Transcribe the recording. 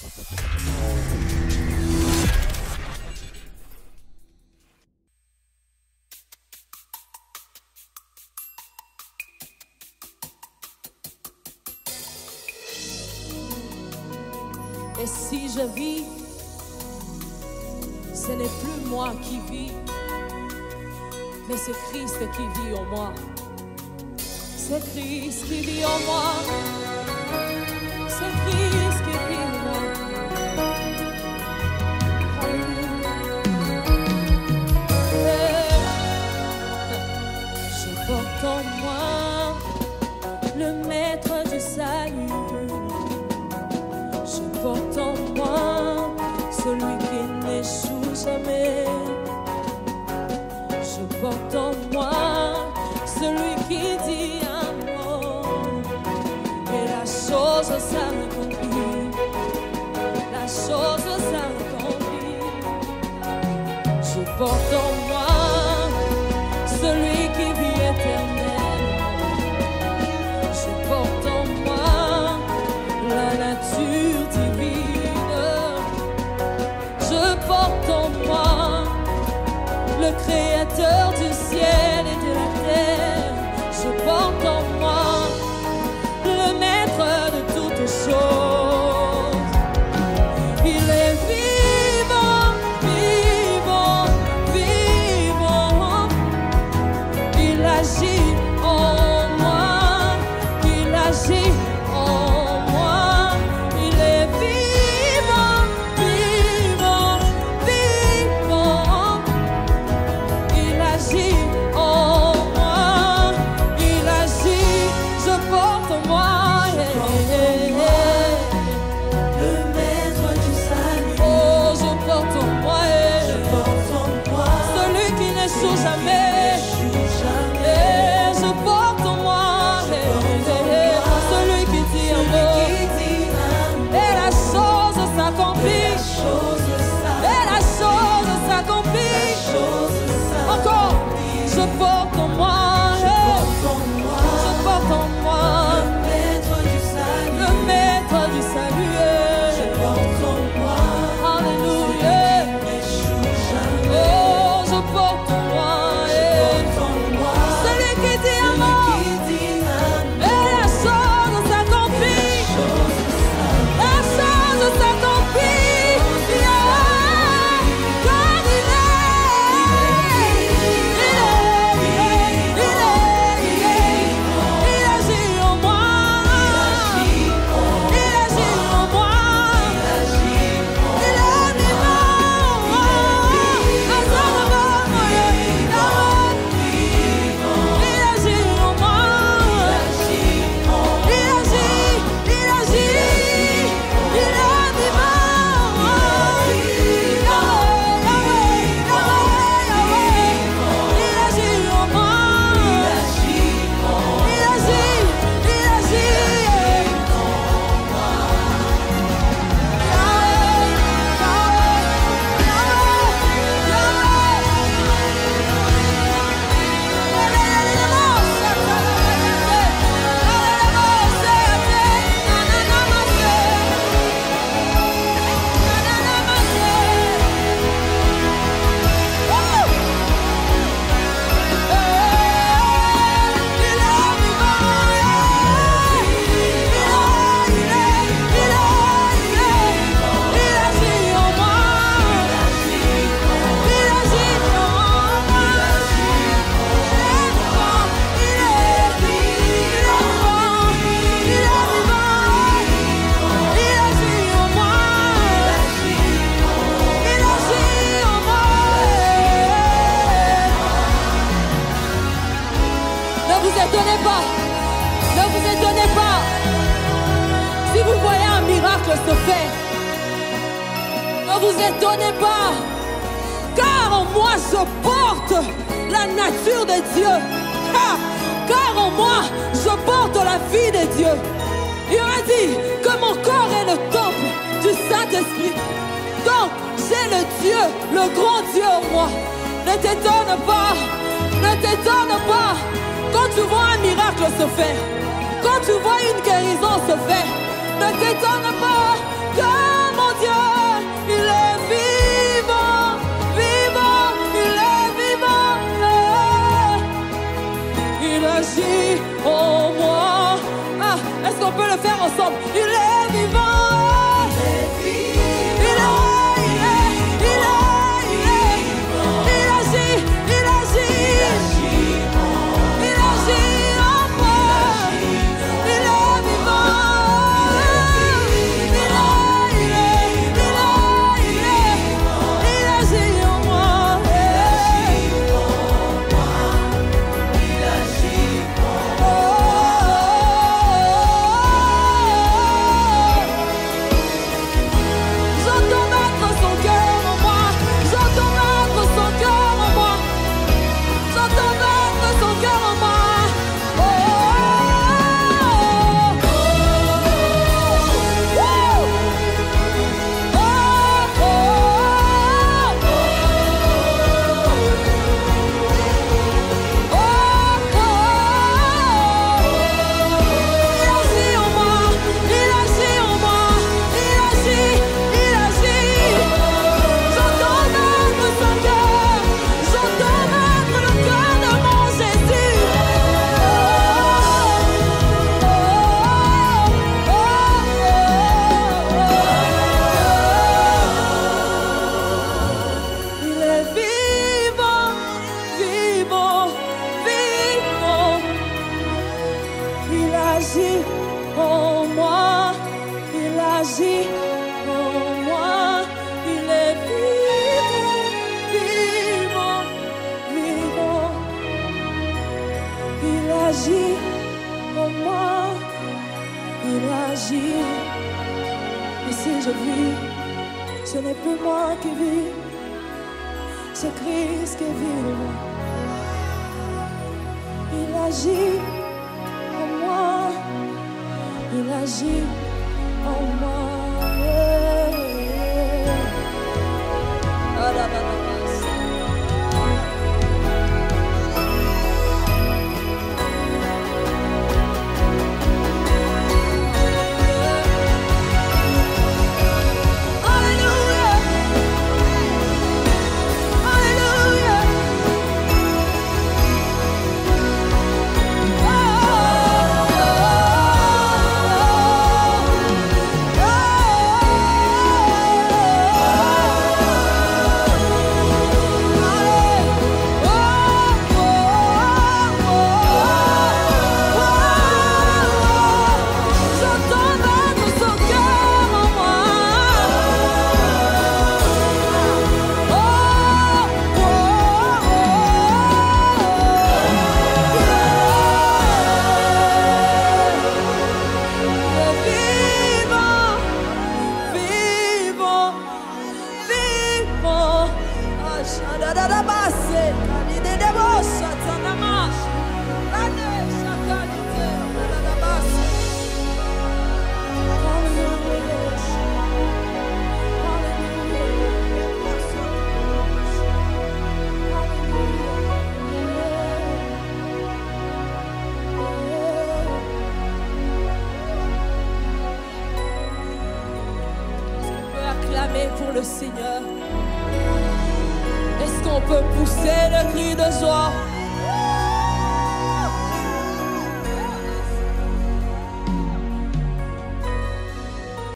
Et si je vis, ce n'est plus moi qui vis, mais c'est Christ qui vit en moi. C'est Christ qui vit en moi. C'est Christ qui vit en moi. Je porte en moi le maître du salut. Je porte en moi celui qui n'échoue jamais. Je porte en moi celui qui dit un mot et la chose s'accomplit. La chose s'accomplit. Je porte en moi celui qui vit éternellement. Je porte en moi la nature divine. Je porte en moi le créateur du ciel et de la terre. Je porte en moi le maître de toutes choses. Il est vivant, vivant, vivant. Il agit en moi, il agit en moi. Il est vivant, vivant, vivant. Il agit en moi, il agit, je porte en moi. Le maître du salut. Oh, je porte en moi. Je porte en moi. Celui qui n'échoue jamais. Je porte en moi. Celui qui dit un mot. Et la chose s'accomplit. Et la chose s'accomplit. Encore, je porte en moi. Je porte en moi le maître du salut. Le maître du salut. Je porte en moi. Alléluia. Oh, je porte en moi. Celui qui dit un mot. Et la chose s'accomplit. La chose s'accomplit. Car il agit en moi. Il agit en moi. Il est vivant. Il agit en moi. Il agit, il agit. Il est vivant. Il agit en moi. Il agit, il agit. Ne vous étonnez pas, ne vous étonnez pas. Si vous voyez un miracle se faire, ne vous étonnez pas, car en moi je porte la nature de Dieu. Car en moi je porte la vie de Dieu. Il a dit que mon corps est le temple du Saint-Esprit. Donc j'ai le Dieu, le grand Dieu en moi. Ne t'étonne pas, ne t'étonne pas. Quand tu vois un miracle se faire, quand tu vois une guérison se faire, ne t'étonne pas, car il agit en moi. Ah, est-ce qu'on peut le faire ensemble? Il est vivant. Il est vivant. Il agit, il agit. Il agit en moi. Il est vivant. Il agit en moi. J'entends battre son cœur en moi. J'entends battre son cœur en moi. J'entends battre son cœur en moi. En moi, il agit en moi, il est vivant, vivant, vivant. Il agit en moi, il agit. Et si je vis, ce n'est plus moi qui vis, c'est Christ qui vit en moi. Il agit en moi. Il agit en moi. Pour le Seigneur, est-ce qu'on peut pousser le cri de joie?